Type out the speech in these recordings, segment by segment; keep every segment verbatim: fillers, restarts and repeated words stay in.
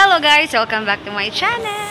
Hello guys! Welcome back to my channel!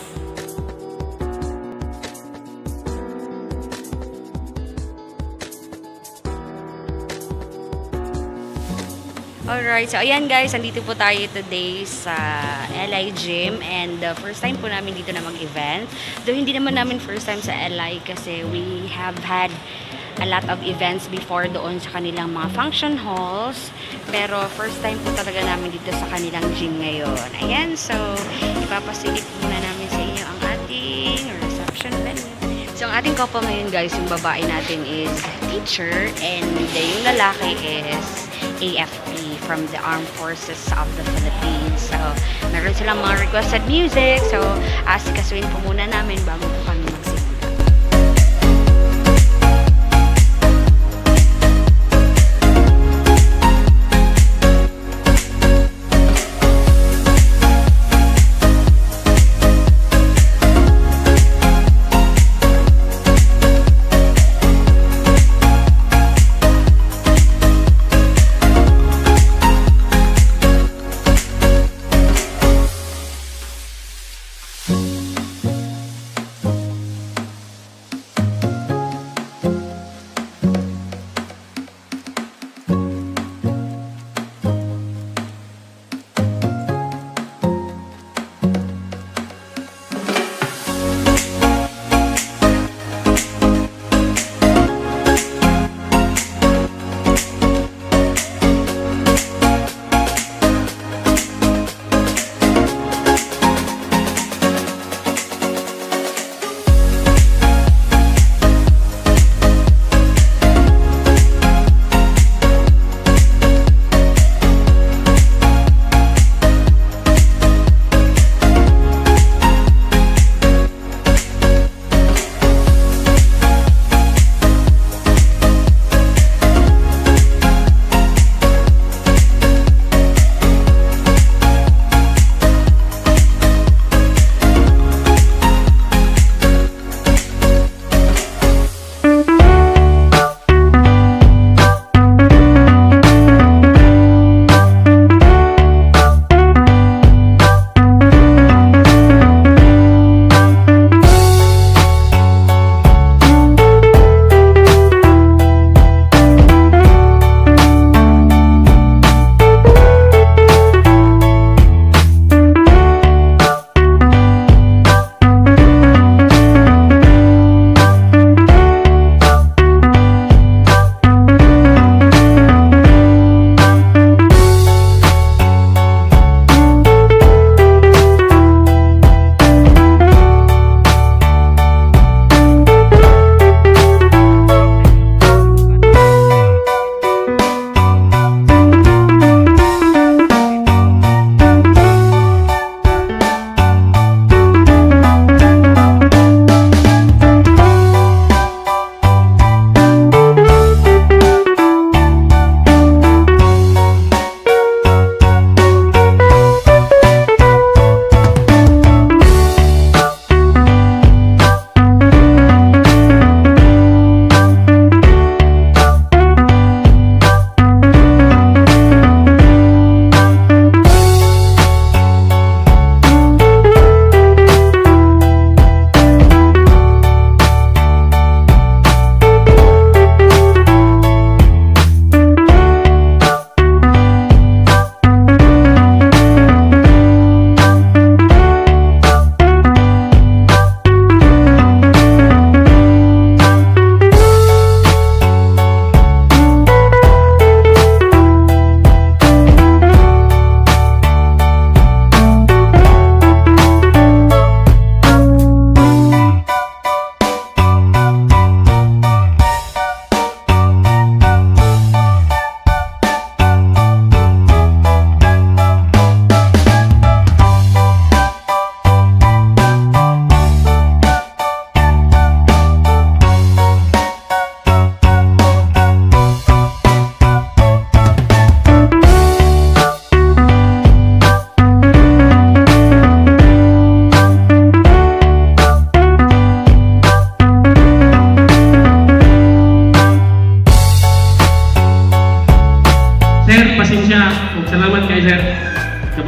Alright, so ayan guys, andito po tayo today sa Elai Gym and the uh, first time po namin dito na mag-event. Though hindi naman namin first time sa Elai kasi we have had a lot of events before doon sa kanilang mga function halls. Pero first time po talaga namin dito sa kanilang gym ngayon. Ayan, so ipapasilip muna namin sa inyo ang ating reception bell. So ang ating couple ngayon guys, yung babae natin is teacher and yung lalaki is A F P from the Armed Forces of the Philippines. So, meron silang mga requested music. So, asikasuin po muna namin bago po kami magsimula.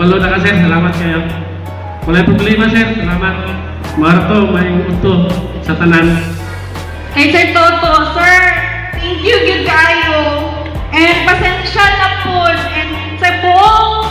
kabalo na ka sir, salamat kayo. Walay problema sir, salamat. Marto, may uto sa tanan. Kay Sir Toto, sir, thank you, good kayo. And pasensya na po. And sa buong